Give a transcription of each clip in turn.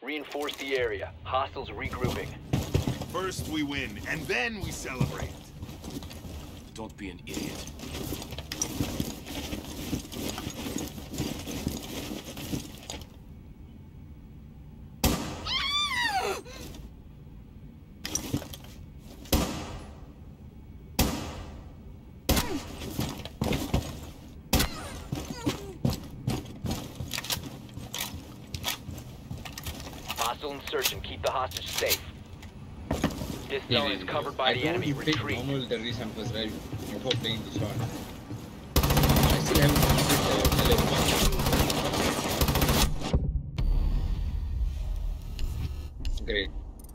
Reinforce the area. Hostiles regrouping. First we win, and then we celebrate. Don't be an idiot. Hostile insertion. Keep the hostage safe. This zone is covered by the enemy. Retreat. Normal terrorism was right before playing this one. I still haven't completed the Great.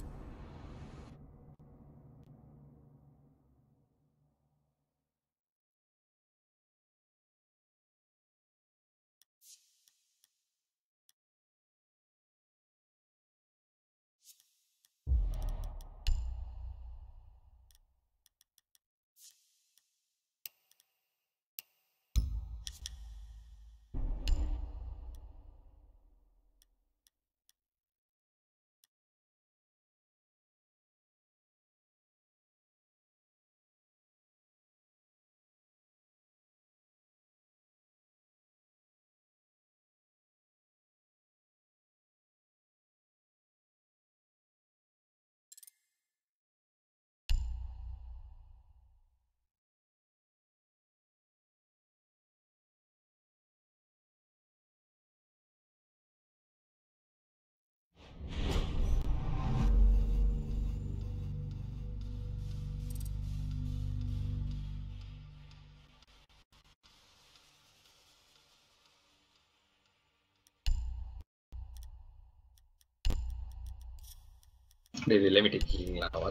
Baby, let me take healing now.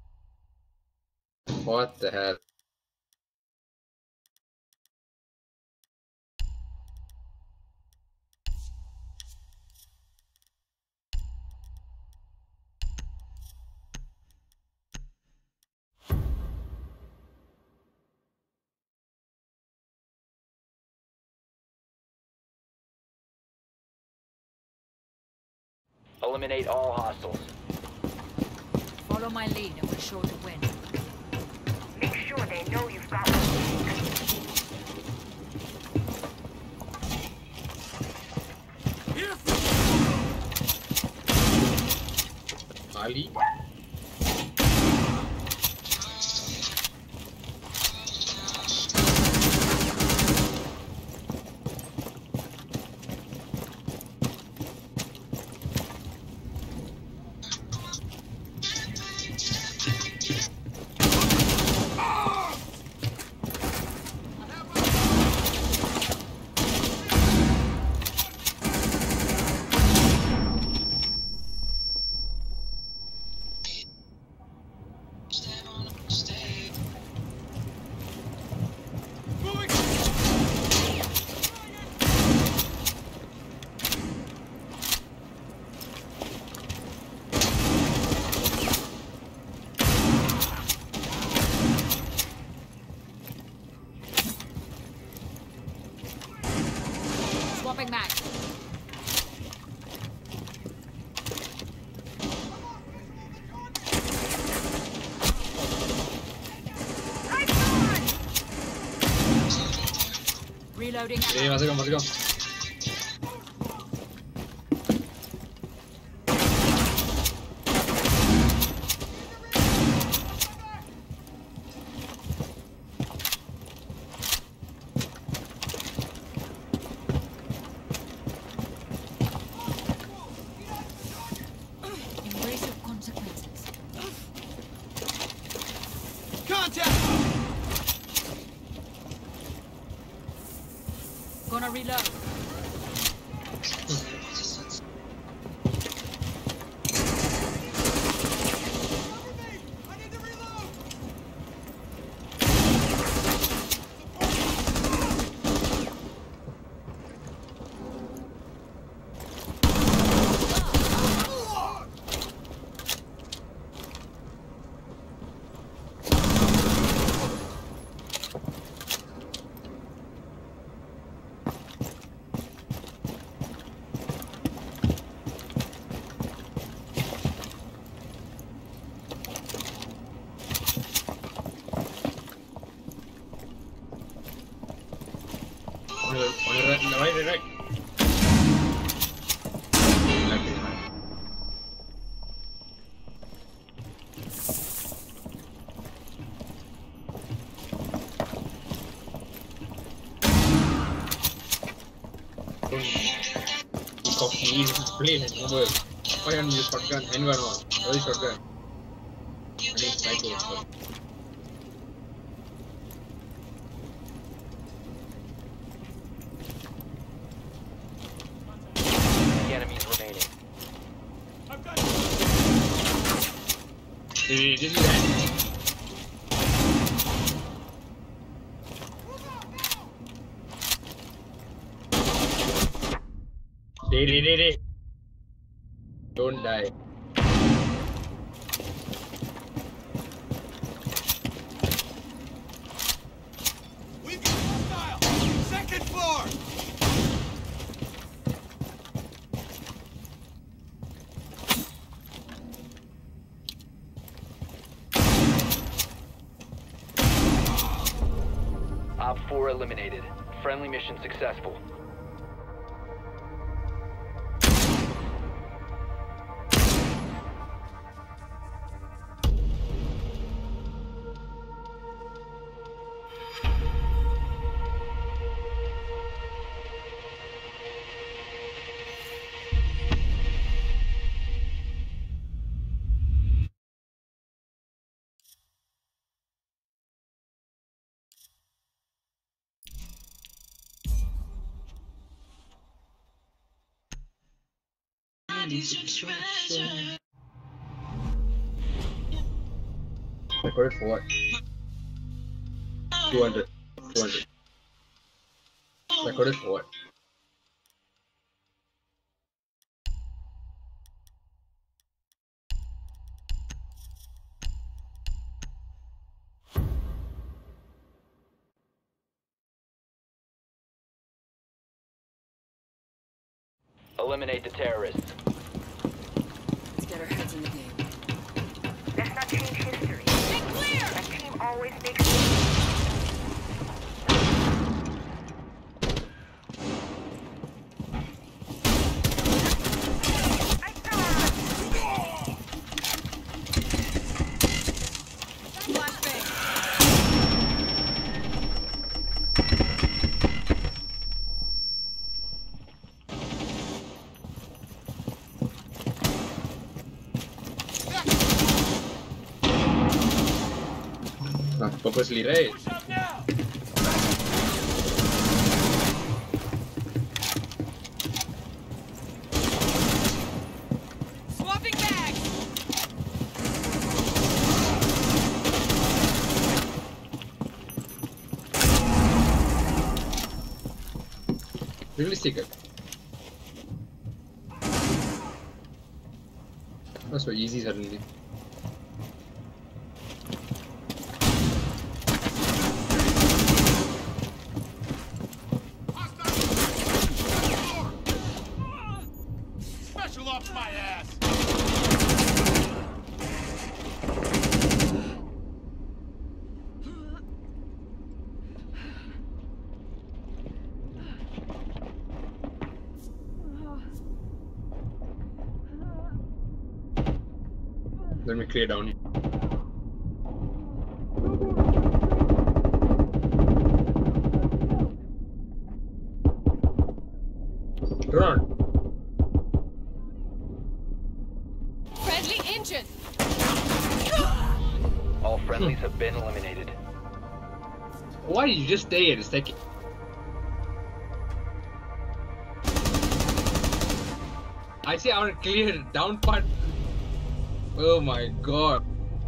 What the hell? Eliminate all hostiles. Follow my lead and we're sure to win. Make sure they know you've got one. Ali? Swapping mag. Reloading. Hey, how's it going? How's it going? Embrace your consequences. Contact! Gonna reload. He plane and mobile. Why don't you use shotgun? Handgun one. Only shotgun. I need sniper. The enemies remaining. This is that. Don't die. We've got hostile! Second floor! Op 4 eliminated. Friendly mission successful. I got it for what? 200. 200. I got it for what? Eliminate the terrorists. Let's get our heads in the game. Let's not change history. Get clear! A team always makes Purposely, right? Swapping bags! Realistic. That's so easy suddenly. Special ops my ass! Let me clear down. Run! Friendly engine! All friendlies have been eliminated. Why did you just stay at a second? I say I want to clear down part. Oh my god.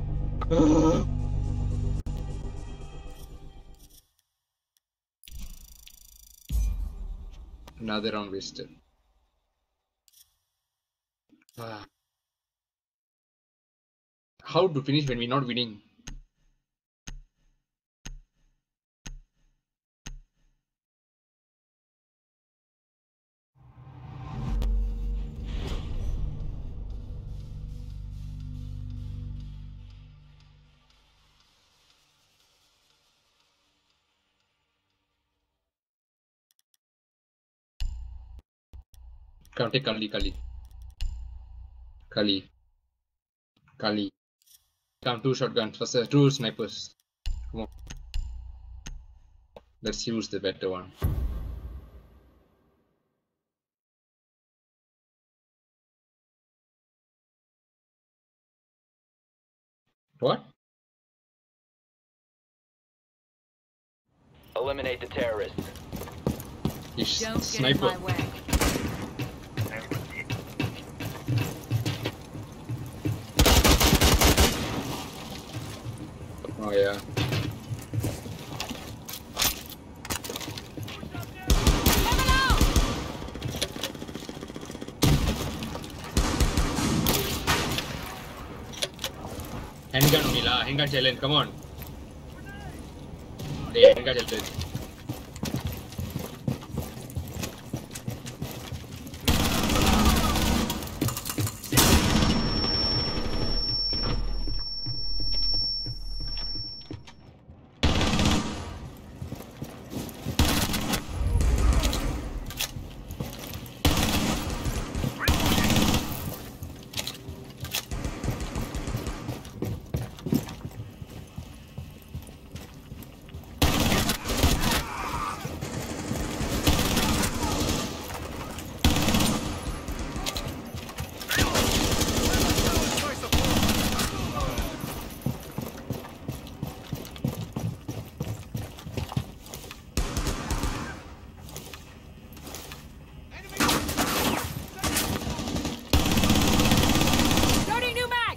Another round wasted. How to finish when we're not winning? Come take Kali. Come, 2 shotguns, first 2 snipers. Come on. Let's use the better one. What? Eliminate the terrorists. He's Don't get in sniper. my way. Oh yeah. Handgun Mila, handgun challenge, come on. Hey, handgun challenge. Loading new mag!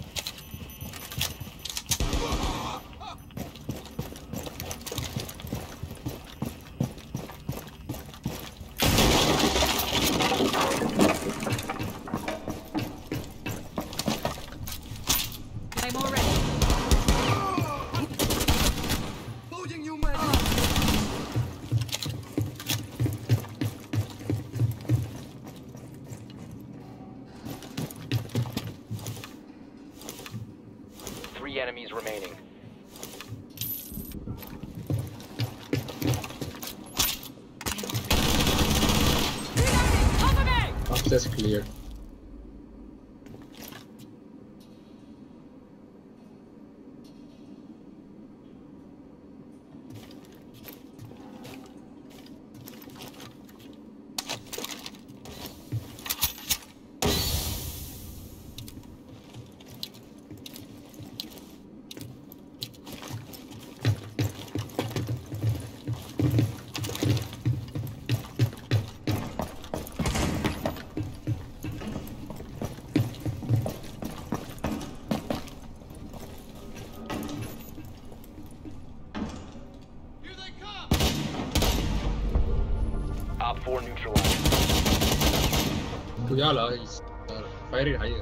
I'm all ready. Loading new mag. 3 enemies remaining. Over me! Access clear. Op 4 neutralized. Kuyala is firing higher.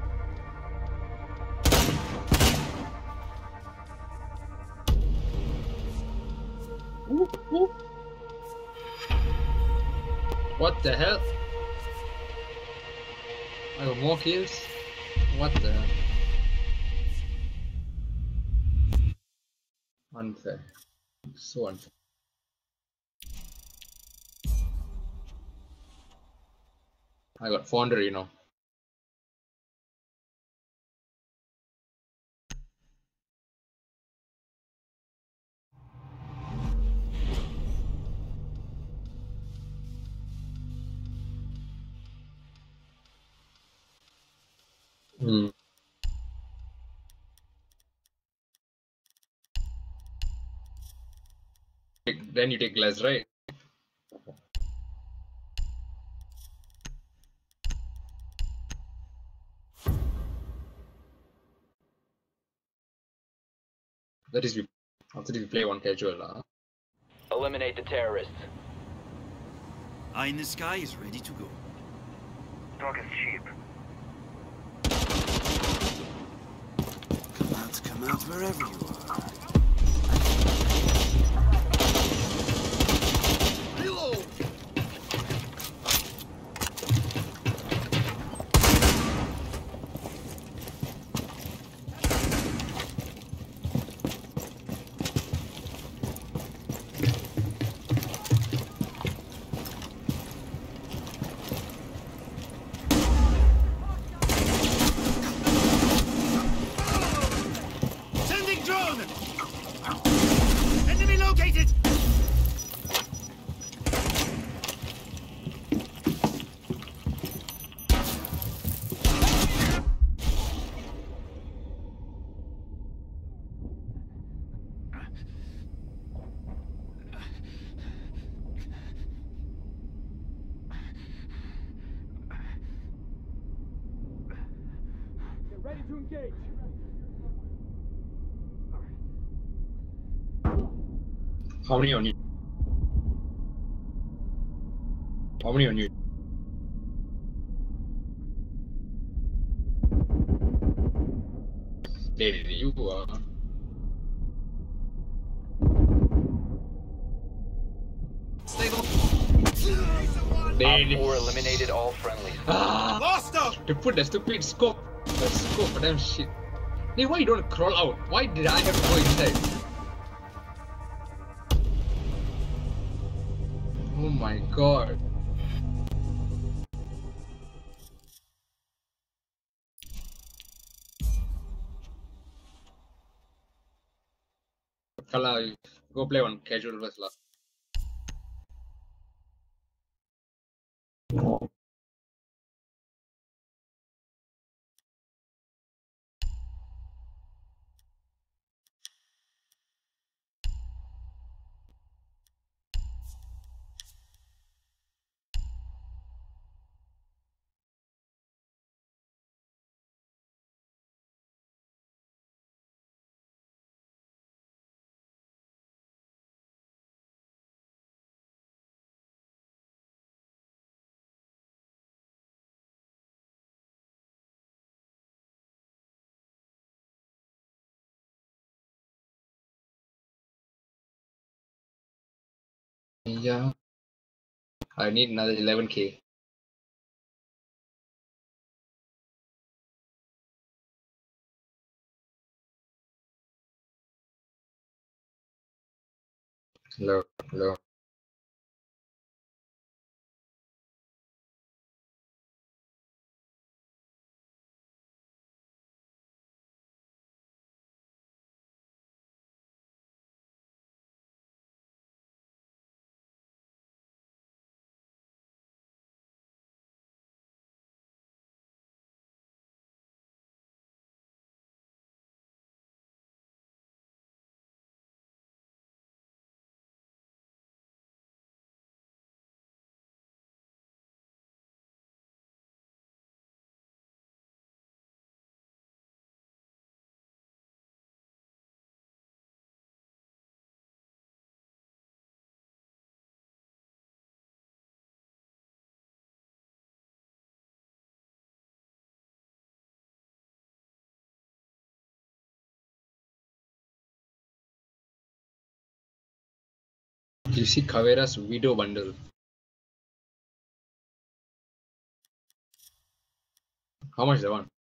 Ooh, ooh. What the hell? I got more kills? What the hell? Unfair. So unfair. I got 400, you know. Hmm. Then you take less, right? That is, after we play one casual. Eliminate the terrorists. Eye in the sky is ready to go. Dog is cheap. Come out wherever you are. Reload! Sending drone! Enemy located! to engage. How many on you? How many on you? Daddy, you are. Op 4 eliminated all friendlies. Ah! Lost them! They put the stupid scope. The scope for damn shit. Hey, why you don't crawl out? Why did I have to go inside? Oh my god. Kala, go play on casual versus last. Yeah. I need another 11k. Hello, hello. You see Kavera's video bundle. How much is that one?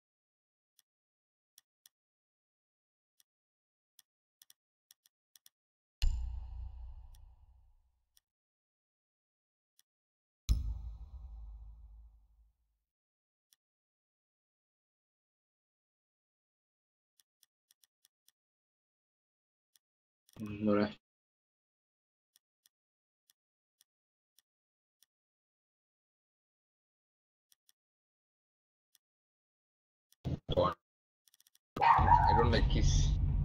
Alright. God. I don't like kiss.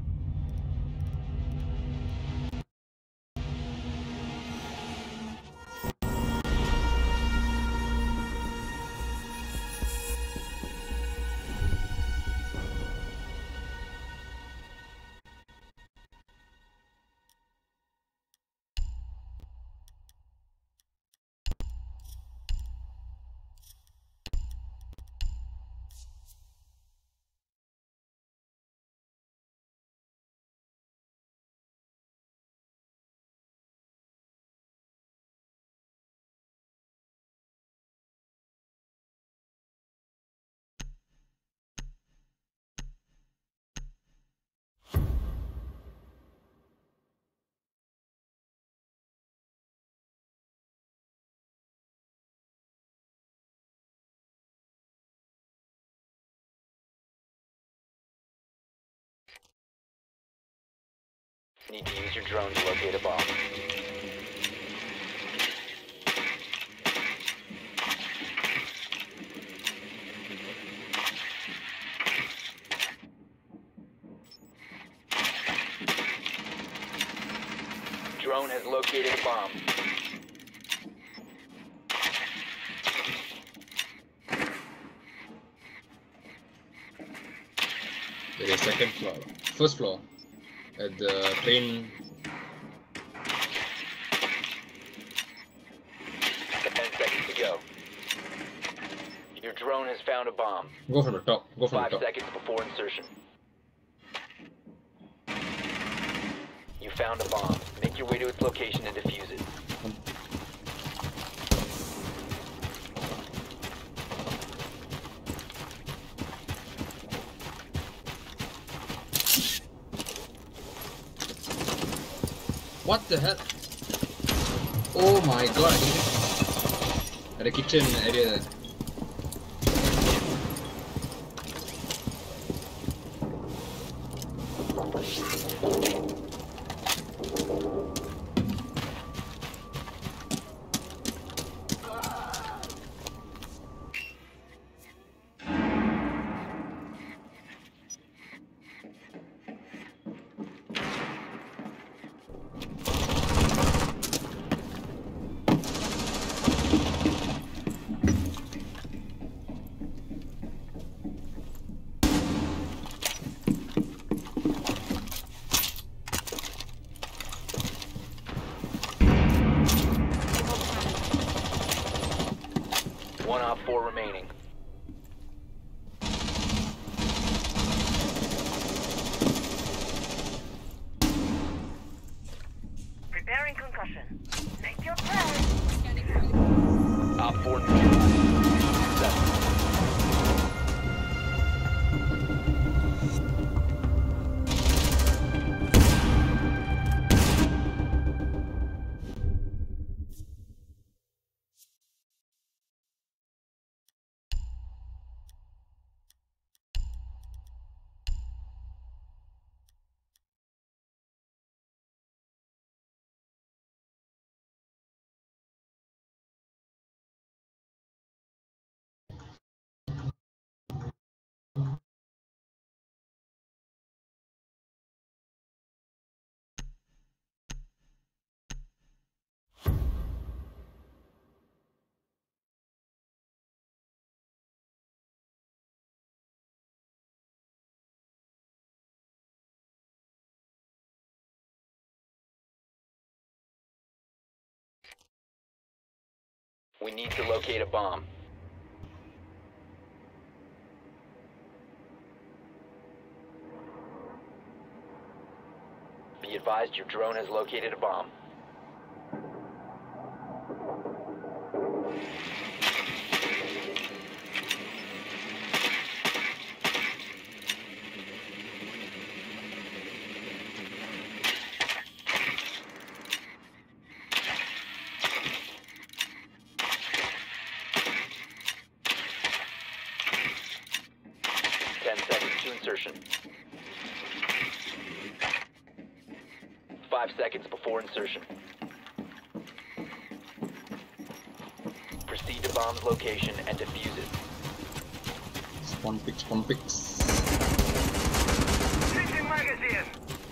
Need to use your drone to locate a bomb. Drone has located a bomb. second floor. First floor. At the train. 10 seconds to go. Your drone has found a bomb. Go from the top. Go from 5 the top. seconds before insertion. You found a bomb. Make your way to its location and defuse it. What the hell? Oh my god, I hit it. At the kitchen area there. One op 4 remaining. Preparing concussion. Make your plan. Op 4 neutralized. Successful. We need to locate a bomb. Be advised your drone has located a bomb. Insertion. 5 seconds before insertion. Proceed to bomb's location and defuse it. Spawn picks, spawn picks. Switching magazine.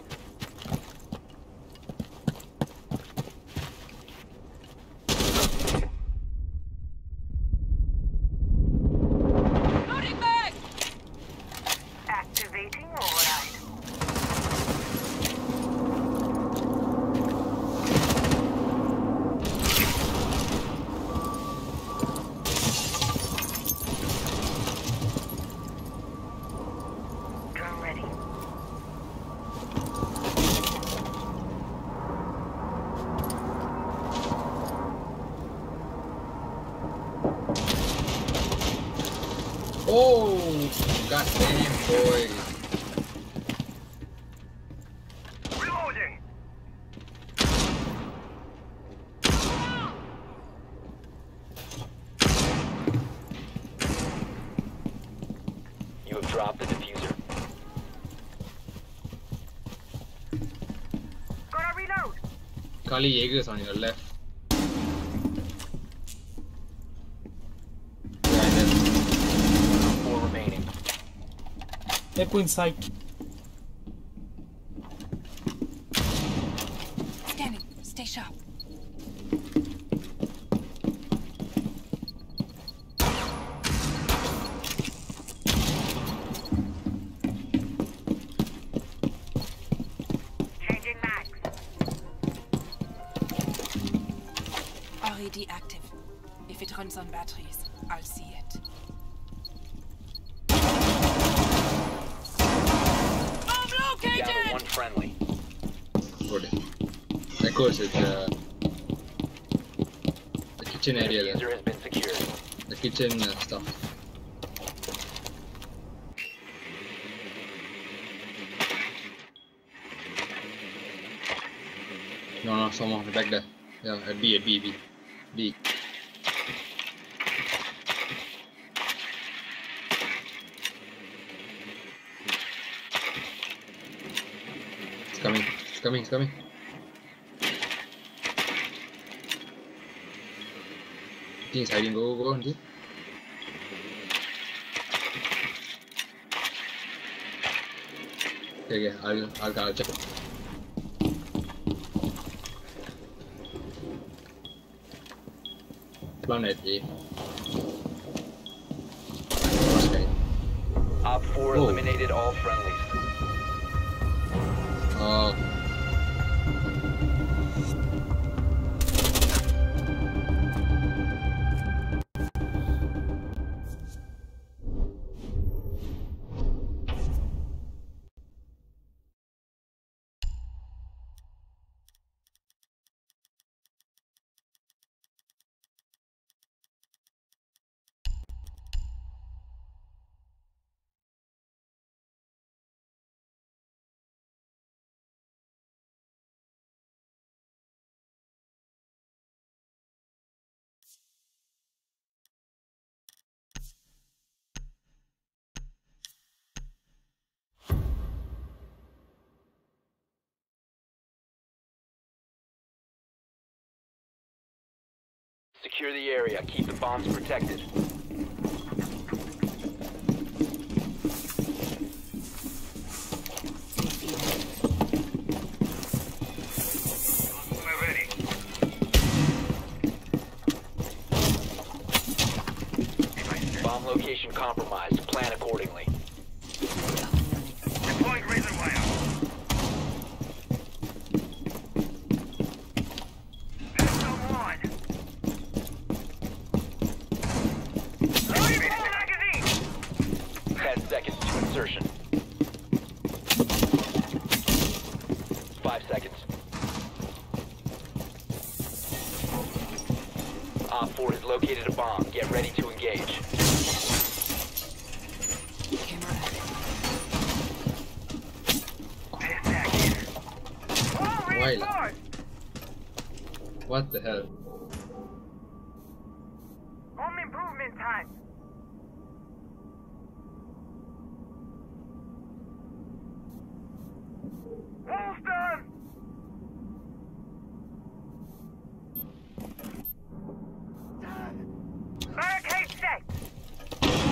Loading back! Activating override. Drone ready. Oh, god damn, boy. Reloading. You have dropped the diffuser. Gotta reload. Kali Jaegers on your left. Behind us. 4 remaining. Echo inside. Scanning. Stay sharp. already active. If it runs on batteries, I'll see it. I'm located! Down to one friendly. Good. Of course, it's the kitchen The area there. diffuser has been secured. The kitchen stuff. No, someone back there. Yeah, at B. B. It's coming. I think it's hiding. Go on, dude. Okay, I'll check. Planet A. Okay. Op 4 eliminated all friendlies. Secure the area. Keep the bombs protected. We're ready. Bomb location compromised. Plan accordingly. Deploying razor wire. Pistol one. Loading full magazine. 10 seconds to insertion. 5 seconds. Op 4 has located a bomb. Get ready to engage. Camera active. All Why? reinforced. What the hell? Home improvement time. Holster. Barricade set.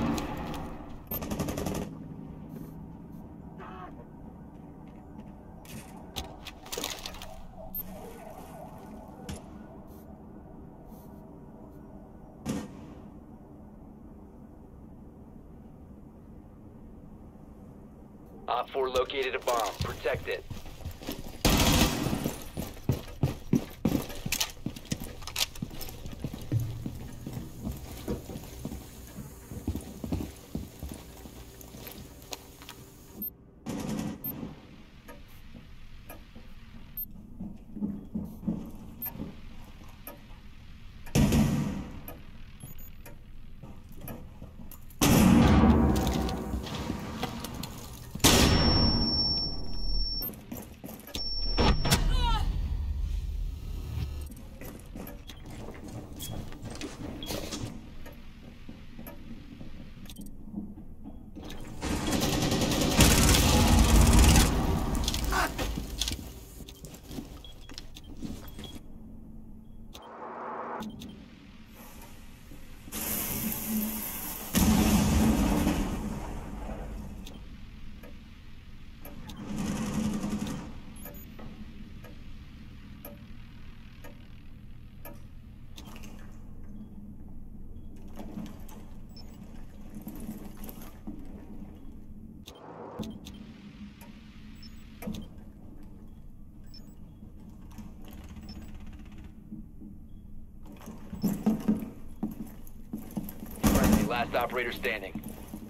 Op 4 located a bomb. Protect it. Last operator standing.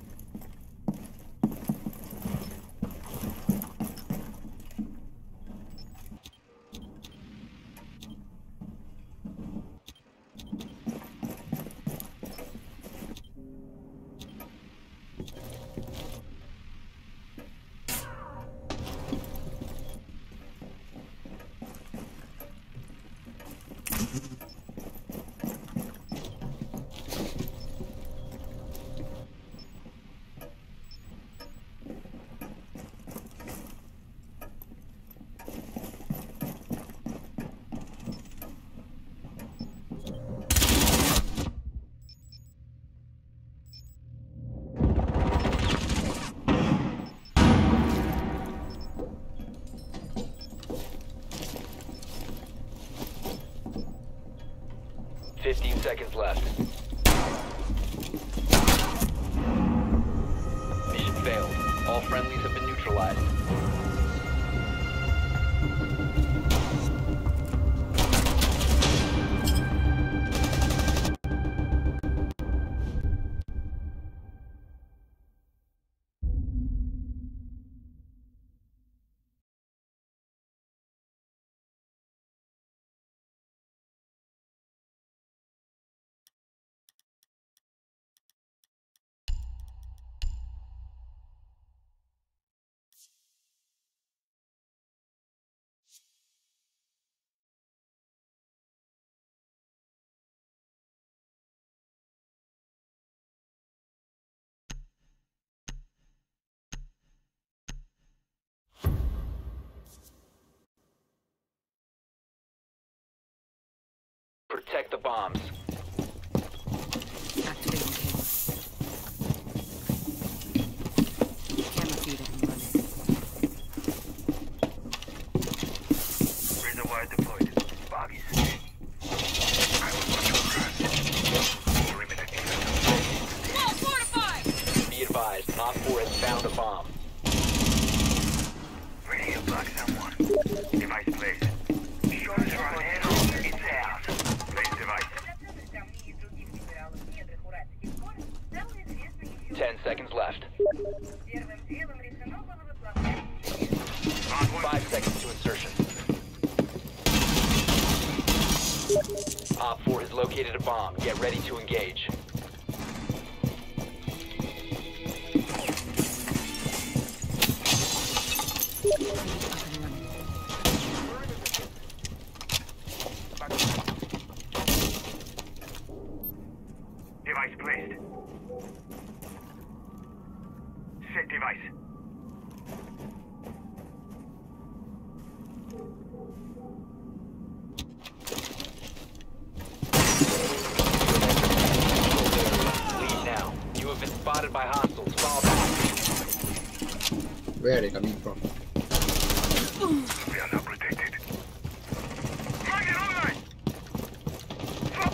Seconds left. Mission failed. All friendlies have been neutralized. Protect the bombs. Activating camera. Camera feed up and running. Reservoir deployed. Boggies. I will watch your grass. Perimeter defense. Wall fortified! Be advised, Op 4 has found a bomb. Ready to block someone. Device placed. Shoulders are on hand. It's out. Place device. 10 seconds left. 5 seconds to insertion. Op 4 has located a bomb. Get ready to engage. Device placed. Set device. Leave now. You have been spotted by hostiles. Fall back. Where are they coming from? We are not protected. Magnet online! Stop!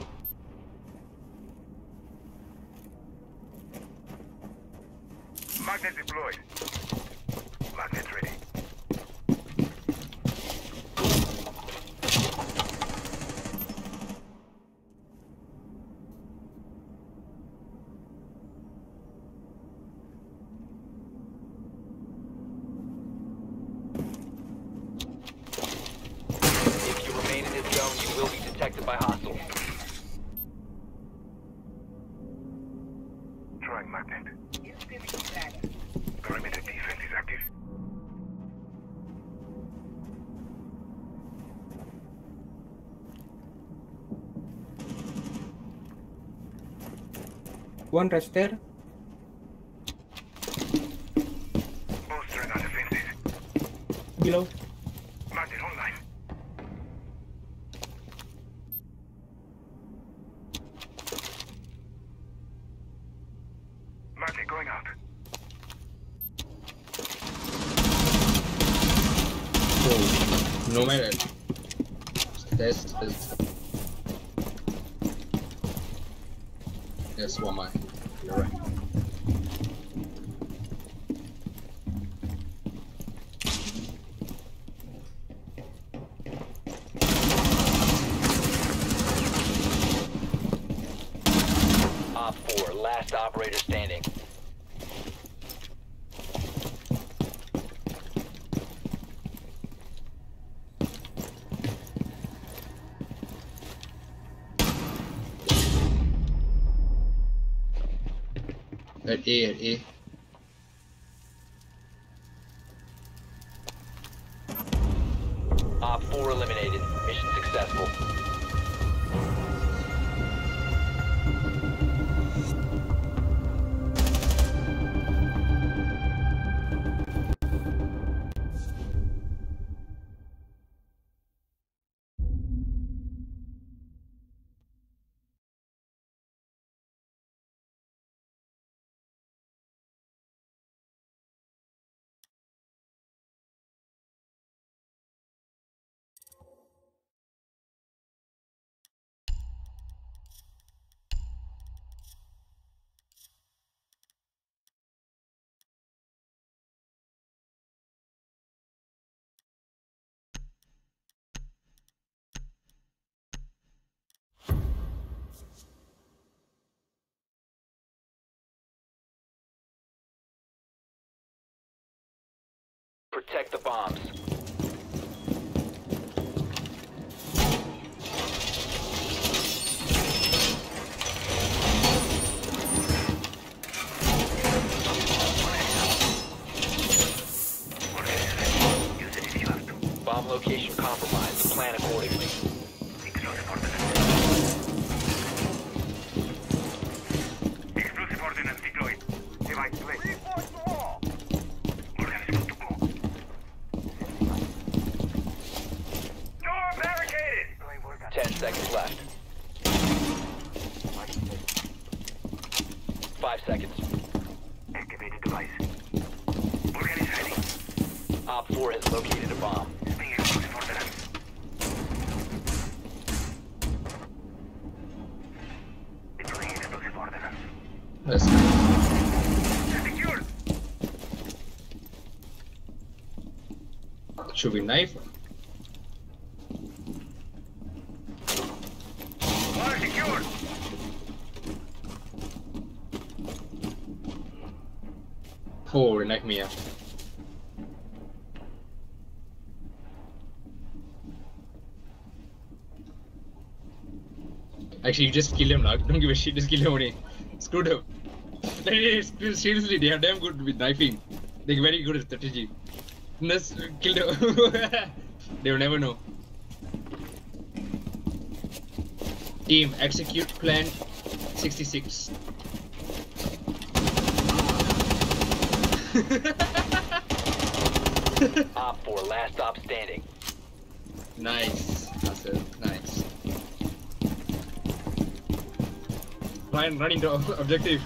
Magnet deployed. Magnet ready. If you remain in this zone, you will be detected by hostiles. Throwing magnet. Perimeter defense is active. One rush there. Bolstering our defenses. Below. Magnet online. Magnet going out. Oh, no matter. There's one mine. You're right. Op 4, At A, at A. Op 4 eliminated. Mission successful. Protect the bombs. Use it if you have to. Bomb location compromised. Plan accordingly. Explosive ordnance. Explosive ordnance deployed. Device placed. Reinforce the wall. Ordnance good to go. Door barricaded. 10 seconds left. 5 seconds. Activated device. Organ is ready. Op 4 has located a bomb. Spring explosive ordnance. Deploying explosive ordnance. Let's go. Secured. Should we knife? Bar secured. Oh, knife me up. Actually, you just kill him now. Don't give a shit. Just kill him only. Screwed him. Seriously, they are damn good with knifing. They're very good at strategy. Just kill them. They will never know. Team, execute plan 66. Op 4, last stop standing. Nice. That's it. Nice. Ryan, run into objective.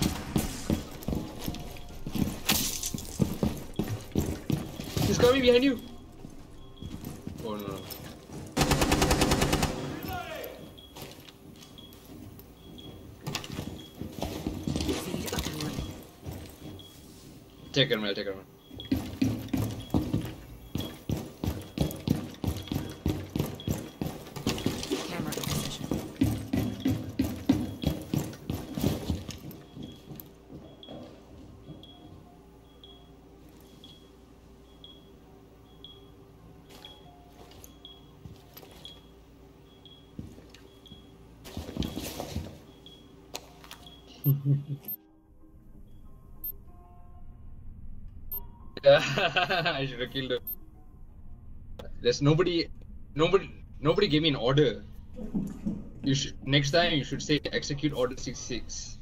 He's coming behind you. Oh no. Feed up and running. Take her, man. Take her, man. Camera in position. I should have killed her. There's nobody gave me an order. You should next time you should say execute order 66.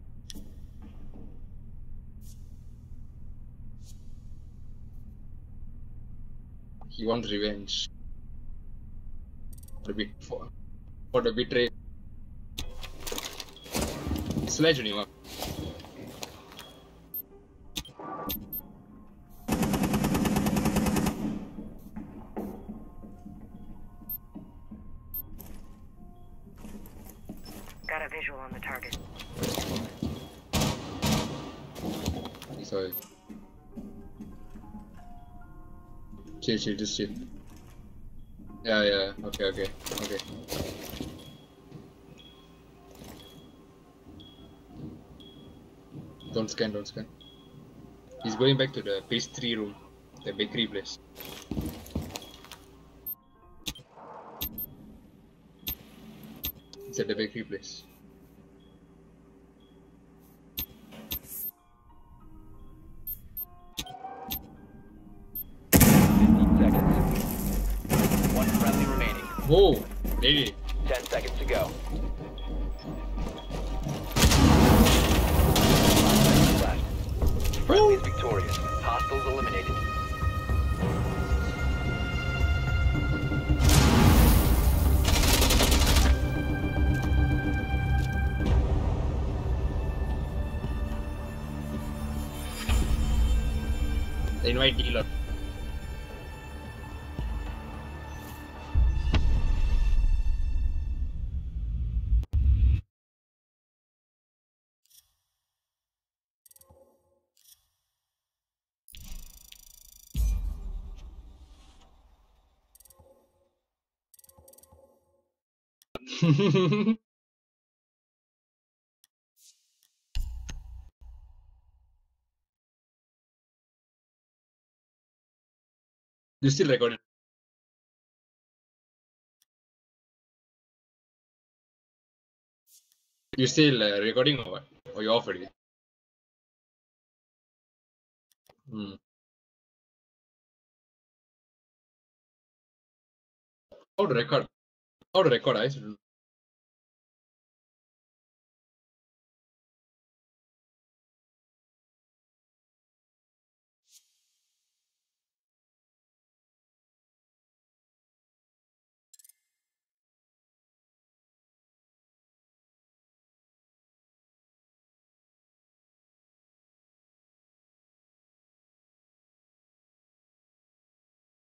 He wants revenge. For the betray. Sledge anyone. Got a visual on the target. Sorry. Chill, just chill. Yeah, okay. Don't scan. He's going back to the pastry room, the bakery place. It's at the bakery place. Whoa, lady. 10 seconds to go. Left. Friendly is victorious. Hostiles eliminated. Invite dealer. You still recording? You still recording or what? Or you off already? How to record? How to record? I should